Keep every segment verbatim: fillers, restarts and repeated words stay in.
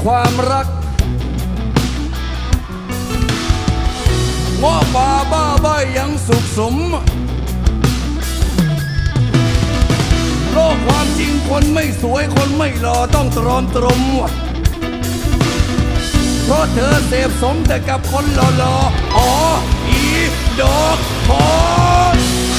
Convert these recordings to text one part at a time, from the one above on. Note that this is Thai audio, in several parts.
ความรักง้อป่าบ้าใบยังสุขสมโลกความจริงคนไม่สวยคนไม่หล่อต้องตรอมตรมเพราะเธอเสพสมแต่กับคนหล่อๆอ๋ออีดอกทอง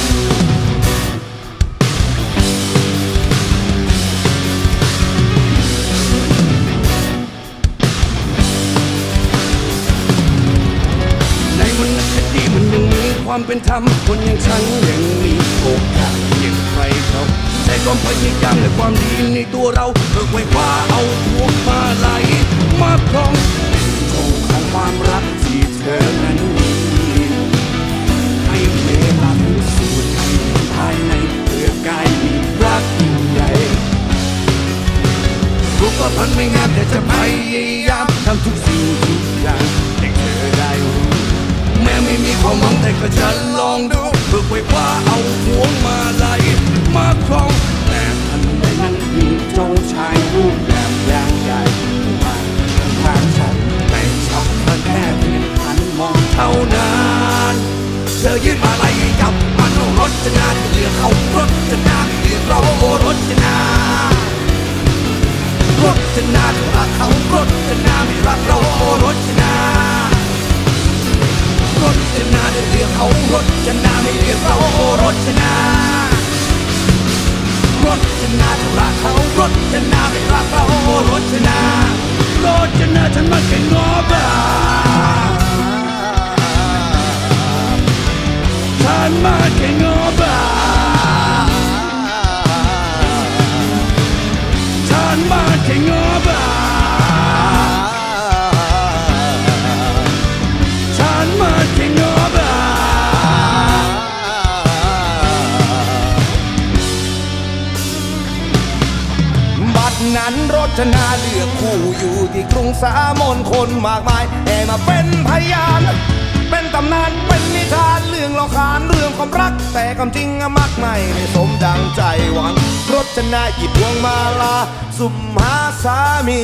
ในวรรณคดีมันยังมีความเป็นธรรมคนอย่างฉันยังมีโอกาสอย่างใครเขาใช้ความพยายามและความดีในตัวเราเพื่อไขว่คว้าเอาพวกมาไหลมาครองโชคของความรักที่เธอนั้นมีให้เวลาพิสูจน์ให้ภายในเพื่อกายมีรักยิ่งใหญ่รู้ว่ามันไม่งามแต่จะพยายามทำทุกสิ่งทุกอย่างให้เธอได้รู้แม้ไม่มีความหวังแต่ก็จะลองดูเพื่อไขว่คว้าเอาพวงมาลัยมาครองแต่ทันใดนั้นมีเจ้าชายรูปแบบอย่างใหญ่มาทางฉันแต่ชอบเธอแค่เพียงหันมองเท่านั้นเธอยื่นมาลัยให้กับมันรถจะนาเลือกเขารถจะนาเลือกเรารถจะนารถจะนารักเขารถจะนาไม่รักเรารถจะนารถจะนาเลือกเขารถจะนาไม่เลือกเรารถจะนารถจะนารักเขารถจะนาไม่รักเรารถจะนารถจะนาฉันมาแค่งอบ้าฉันมาแค่งอบ้าฉันมาแค่งอบ้าฉันมาแค่งอบ้าบัดนั้นรจนาเลือกคู่อยู่ที่กรุงสามนคนมากมายแห่มาเป็นพยานเป็นตำนานเป็นนิทานเรื่องเล่าขานเรื่องความรักแต่ความจริงมักไม่ได้สมดังใจหวังรจนาหยิบพวงมาลาสุ่มหาสามี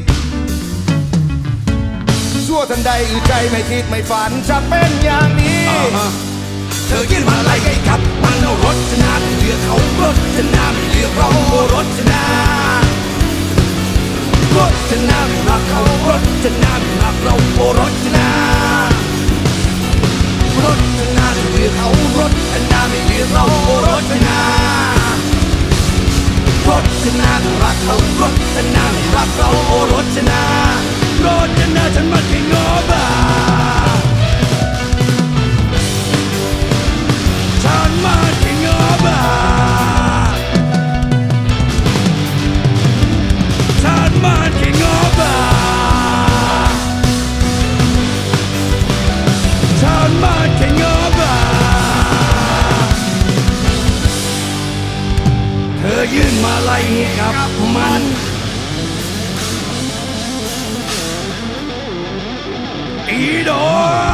ชั่วทันใดอือใจไม่คิดไม่ฝันจะเป็นอย่างนี้เธอยื่นมาลัยให้กับมันเอารจนาเลือกเขารจนาไม่เลือกเรารจนารจนาไม่รักเขารจนาไม่รักเรารจนารจนาเลือกเขารจนาไม่เลือกเรารจนารจนาไม่รักเขารจนาไม่รักเรารจนารจนาฉันมาแค่งอบ้าฉันมาแค่งอบ้าฉันมาแค่งอบ้าฉันมาแค่งอบ้าเธอยื่นมาลัยให้กับมันอีดอ